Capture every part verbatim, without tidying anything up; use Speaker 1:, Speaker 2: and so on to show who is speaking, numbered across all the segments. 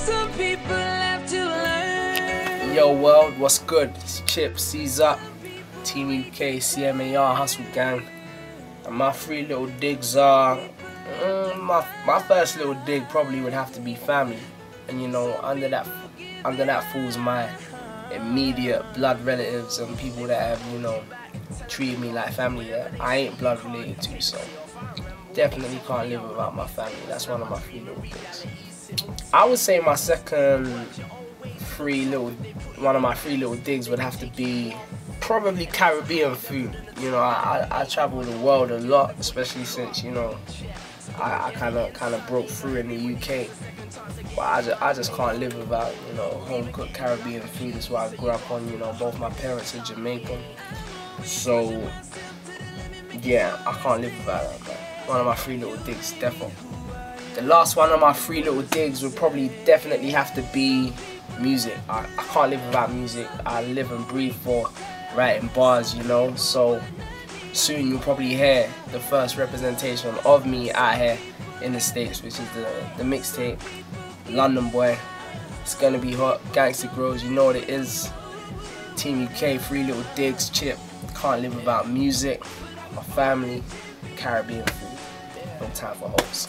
Speaker 1: Some people have to learn.
Speaker 2: Yo world, what's good? It's Chip, C's Up, Team U K, C M A R, Hustle Gang. And my three little digs are, mm, my, my first little dig probably would have to be family. And you know, under that, under that falls my immediate blood relatives and people that have, you know, treated me like family that I ain't blood related to, so definitely can't live without my family. That's one of my three little things. I would say my second three little, one of my three little digs would have to be probably Caribbean food. You know, I, I, I travel the world a lot, especially since, you know, I kind of kind of broke through in the U K. But I just, I just can't live without, you know, home-cooked Caribbean food. That's what I grew up on. You know, both my parents are Jamaican. So, yeah, I can't live without that, man. One of my three little digs, definitely. The last one of my three little digs would probably definitely have to be music. I, I can't live without music. I live and breathe for writing bars, you know. So soon you'll probably hear the first representation of me out here in the States, which is the, the mixtape, London Boy. It's gonna be hot. Gangster Grows, you know what it is. Team U K, three little digs, Chip. Can't live without music, my family, Caribbean food. No time for hoes.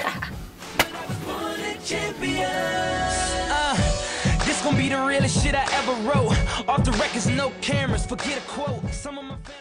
Speaker 1: uh, this gonna be the realest shit I ever wrote. Off the records, no cameras, forget a quote. Some of my